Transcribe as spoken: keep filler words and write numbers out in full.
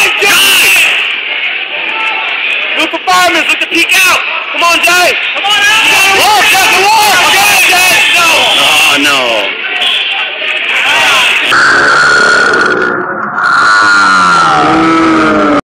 Jay! Jay! New performance, look to peek out. Come on, Jay. Come on out. Walk, Jay, walk.